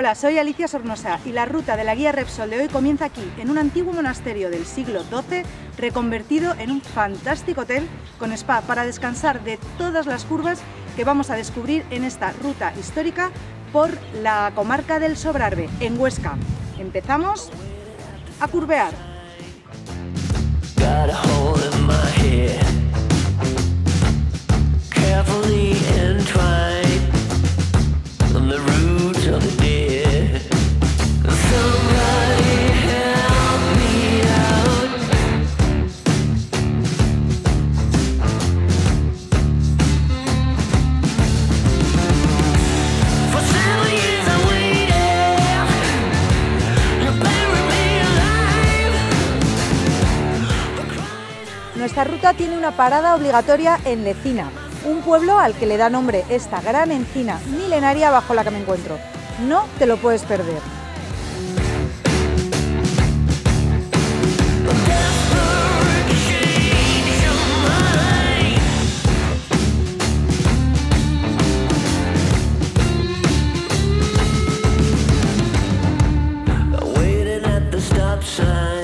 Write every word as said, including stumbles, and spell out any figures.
Hola, soy Alicia Sornosa y la ruta de la guía Repsol de hoy comienza aquí, en un antiguo monasterio del siglo doce, reconvertido en un fantástico hotel con spa para descansar de todas las curvas que vamos a descubrir en esta ruta histórica por la comarca del Sobrarbe, en Huesca. Empezamos a curvear. Nuestra ruta tiene una parada obligatoria en Lecina, un pueblo al que le da nombre esta gran encina milenaria bajo la que me encuentro. No te lo puedes perder. Waiting at the stop sign.